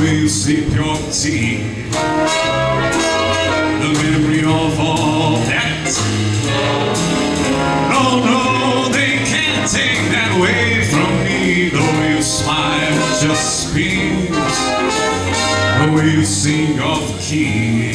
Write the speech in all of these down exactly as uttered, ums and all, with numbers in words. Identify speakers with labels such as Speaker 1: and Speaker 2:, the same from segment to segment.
Speaker 1: way you sip your tea, the memory of all that. No, no, they can't take that away from me. The way you smile just screams, the way you sing off key,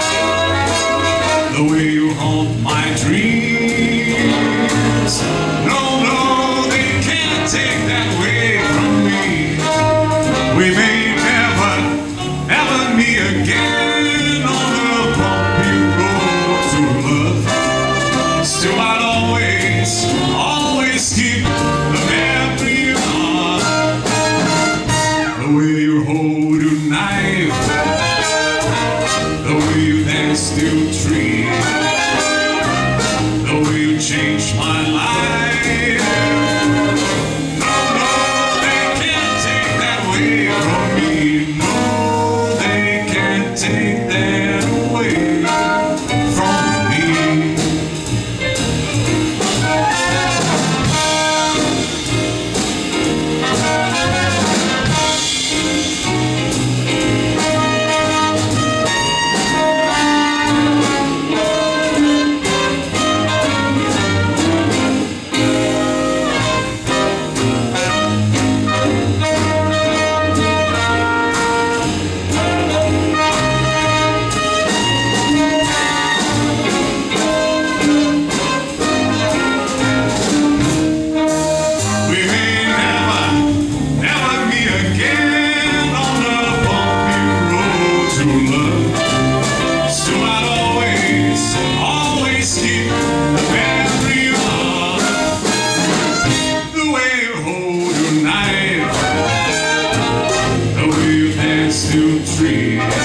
Speaker 1: the way you haunt my dreams. No, no, they can't take that away from me. We may never, ever meet again on the bumpy road to love. Still I'd always, always keep the memory of the way you hold your knife, the way you dance to a tree, the way you changed my life. No, no, they can't take that away from me. No, they can't take that away from me. We may never, never meet again on the bumpy road to love. Still I'd always, always keep the memory of the way you hold your knife, the way you dance to a tree,